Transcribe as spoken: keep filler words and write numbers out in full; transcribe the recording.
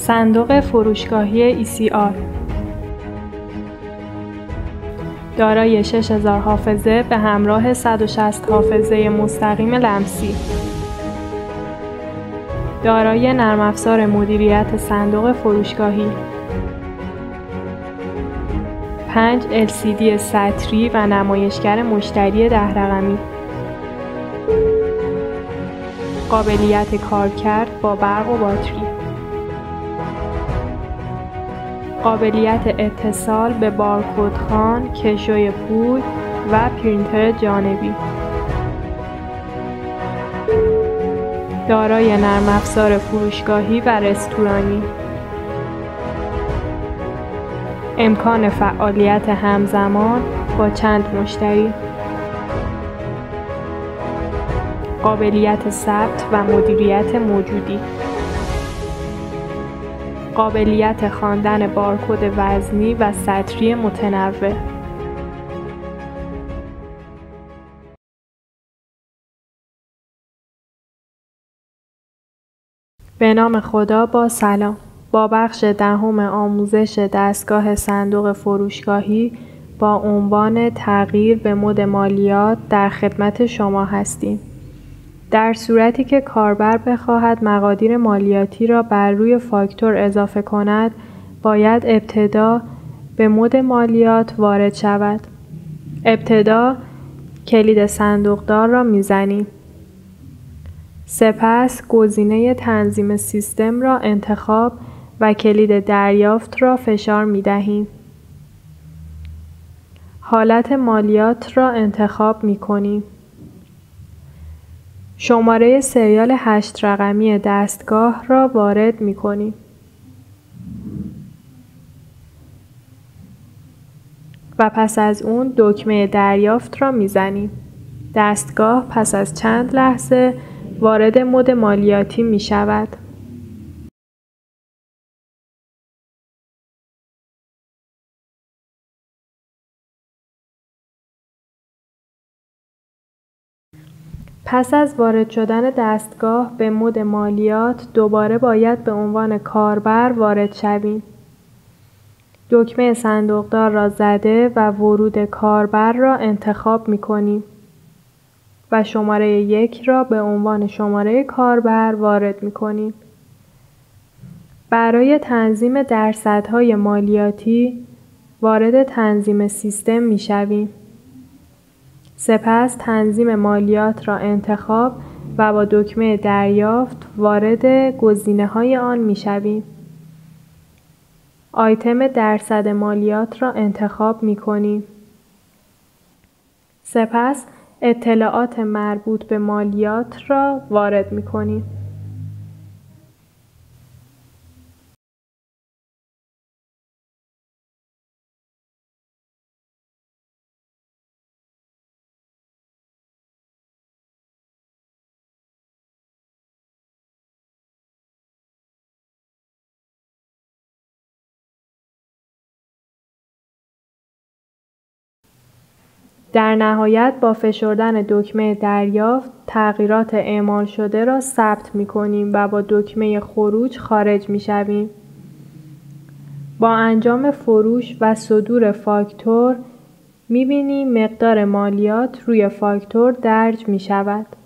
صندوق فروشگاهی ای سی آر دارای شش هزار حافظه به همراه صد و شصت حافظه مستقیم لمسی. دارای نرم افزار مدیریت صندوق فروشگاهی. پنج ال سی دی سطری و نمایشگر مشتری ده رقمی. قابلیت کارکرد با برق و باتری. قابلیت اتصال به بارکدخوان، کشوی پول و پرینتر جانبی. دارای نرم افزار فروشگاهی و رستورانی. امکان فعالیت همزمان با چند مشتری. قابلیت ثبت و مدیریت موجودی. قابلیت خواندن بارکد وزنی و سطری متنوع. به نام خدا. با سلام. با بخش دهم آموزش دستگاه صندوق فروشگاهی با عنوان تغییر به مد مالیات در خدمت شما هستیم. در صورتی که کاربر بخواهد مقادیر مالیاتی را بر روی فاکتور اضافه کند، باید ابتدا به مد مالیات وارد شود. ابتدا کلید صندوقدار را می‌زنیم. سپس گزینه تنظیم سیستم را انتخاب و کلید دریافت را فشار می‌دهیم. حالت مالیات را انتخاب می‌کنیم. شماره سریال هشت رقمی دستگاه را وارد می‌کنیم. و پس از اون دکمه دریافت را می‌زنیم. دستگاه پس از چند لحظه وارد مد مالیاتی می‌شود. پس از وارد شدن دستگاه به مد مالیات دوباره باید به عنوان کاربر وارد شویم. دکمه صندوقدار را زده و ورود کاربر را انتخاب می کنیم و شماره یک را به عنوان شماره کاربر وارد می کنیم. برای تنظیم درصدهای مالیاتی وارد تنظیم سیستم می شویم. سپس تنظیم مالیات را انتخاب و با دکمه دریافت وارد گزینه‌های آن می‌شویم. آیتم درصد مالیات را انتخاب می‌کنیم. سپس اطلاعات مربوط به مالیات را وارد می‌کنیم. در نهایت با فشردن دکمه دریافت تغییرات اعمال شده را ثبت می‌کنیم و با دکمه خروج خارج می‌شویم. با انجام فروش و صدور فاکتور می‌بینیم مقدار مالیات روی فاکتور درج می‌شود.